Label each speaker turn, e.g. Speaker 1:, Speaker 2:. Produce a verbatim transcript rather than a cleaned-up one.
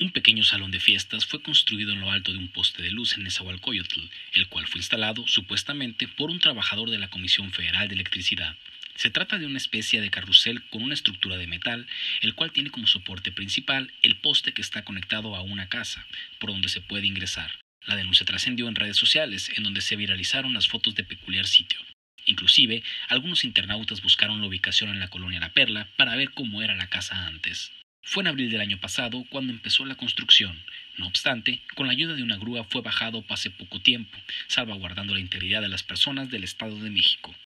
Speaker 1: Un pequeño salón de fiestas fue construido en lo alto de un poste de luz en Nezahualcóyotl, el cual fue instalado, supuestamente, por un trabajador de la Comisión Federal de Electricidad. Se trata de una especie de carrusel con una estructura de metal, el cual tiene como soporte principal el poste que está conectado a una casa, por donde se puede ingresar. La denuncia trascendió en redes sociales, en donde se viralizaron las fotos de peculiar sitio. Inclusive, algunos internautas buscaron la ubicación en la colonia La Perla para ver cómo era la casa antes. Fue en abril del año pasado cuando empezó la construcción. No obstante, con la ayuda de una grúa fue bajado hace poco tiempo, salvaguardando la integridad de las personas del Estado de México.